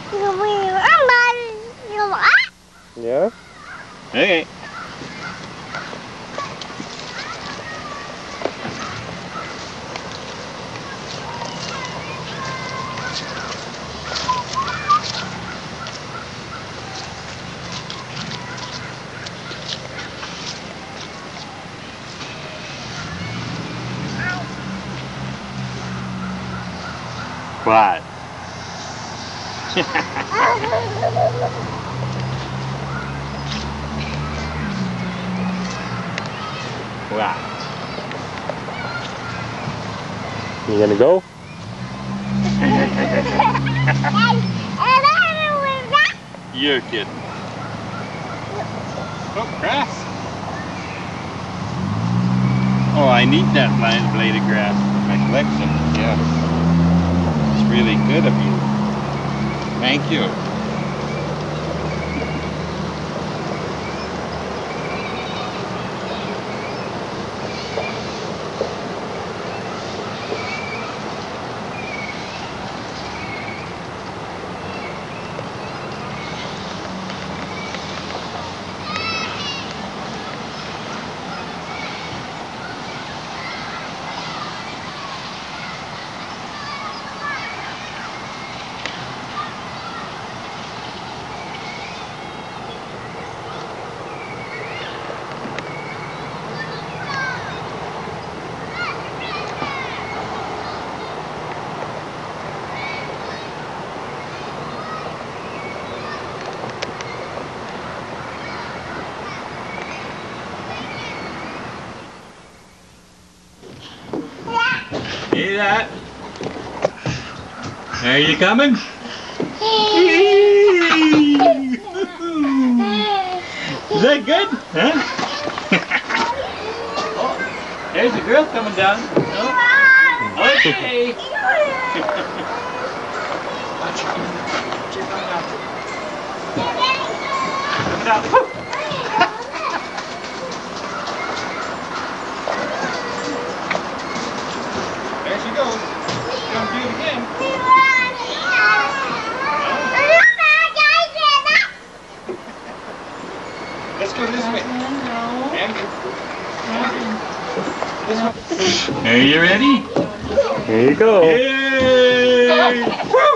Yeah? Okay. What? What? You gonna go? You're kidding. Oh, grass. Oh, I need that blade of grass for my collection. Yeah. It's really good of you. Thank you. Hear that? Are you coming? Is that good? Huh? Oh, there's a girl coming down. Oh. Okay. Watch her. Coming down. Woo. There she goes. She's gonna do it again. Let's go this way. Andrew. This way. Are you ready? Here you go. Yay! Woo!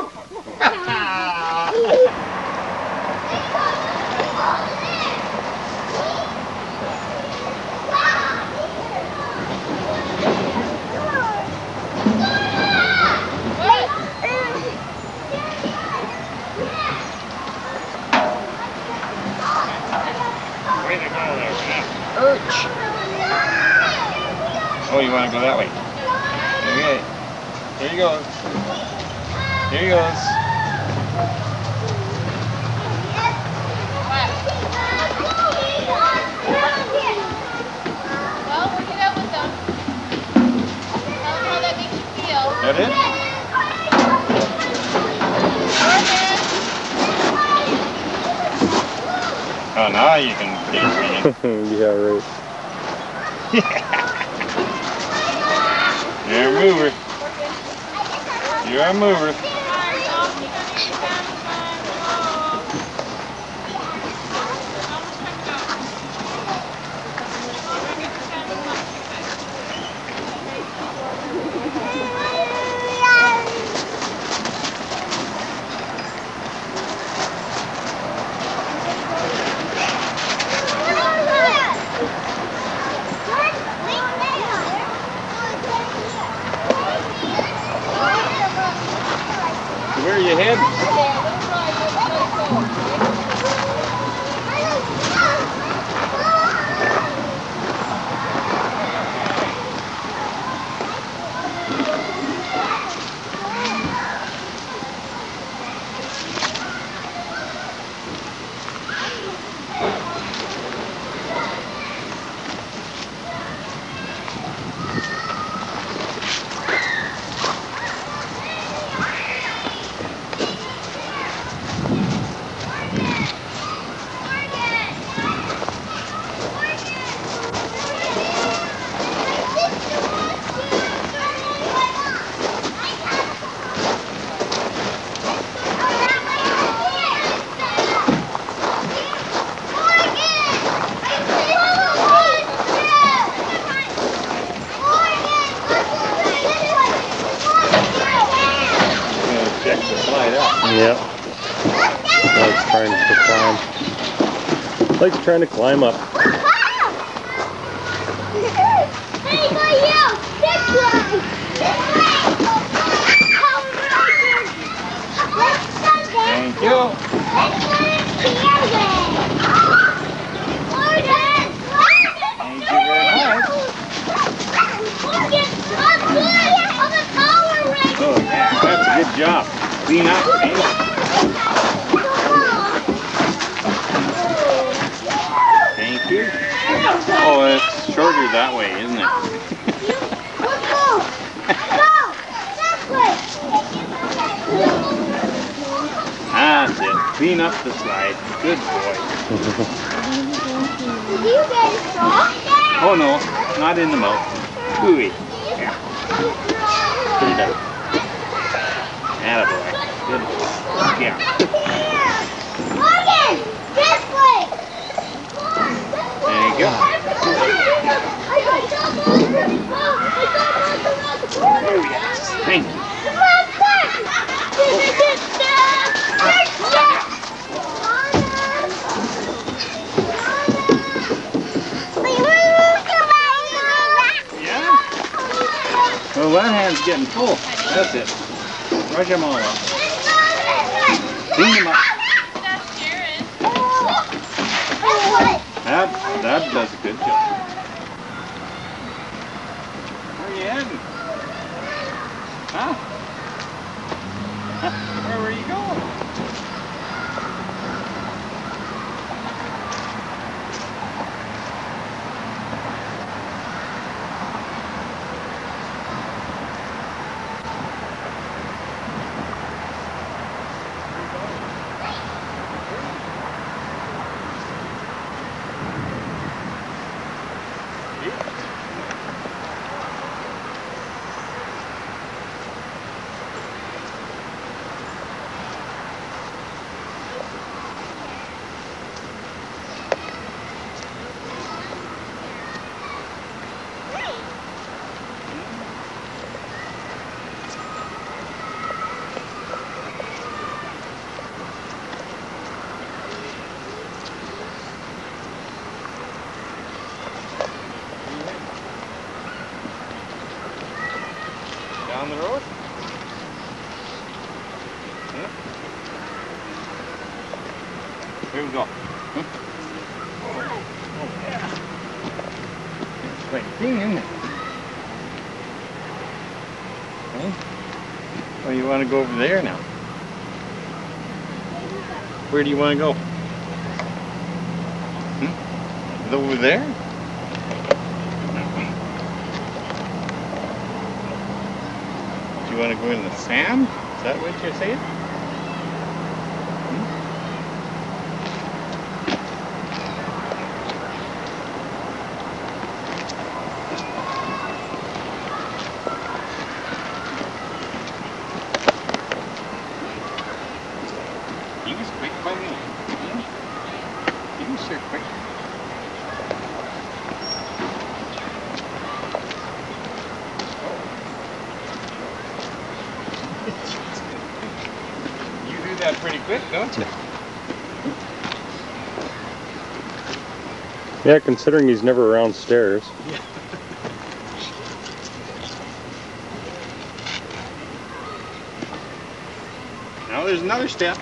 Oh, you want to go that way? Okay. Here he goes. Here he goes. Well, work it out with them. Tell them how that makes you feel. That it? Oh, now you can teach me. Yeah, right. You're a mover. You're a mover. Where are you heading? right up. Yep. Likes trying to climb up. Thank you. Thank you very much. Oh, yeah, that's a good job. Clean up, eh? Thank you. Oh, it's shorter that way, isn't it? That's it. Clean up the slide. Good boy. Did you get a straw? Oh no, not in the mouth. Ooey. Yeah. Put it up. Attaboy. Good boy. Yeah. Morgan, this way. There you go. Oh yes. Thank you. Yeah? Well, that hand's getting full. That's it. Brush them all up. Clean them up. That does a good job. Where are you heading? Huh? Where were you going? Down the road? Huh? Here we go. Huh? Oh, yeah. It's like thing, isn't it? Huh? Oh, you want to go over there now? Where do you want to go? Hmm? Over there? You want to go in the sand? Is that what you're saying? He was quick by me. He was sure quick. You do that pretty quick, don't you? Yeah, considering he's never around stairs. Now there's another step.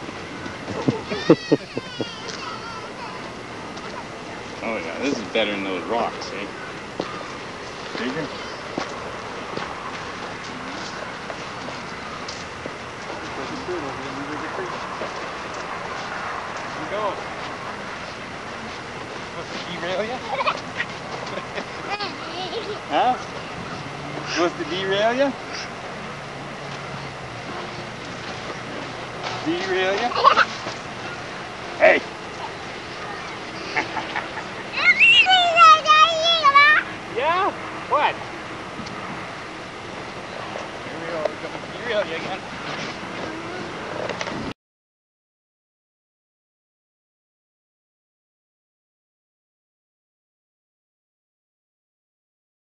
Oh yeah, this is better than those rocks, eh? Bigger? Go. Supposed to derail you? Huh? Supposed to derail you? Derail you?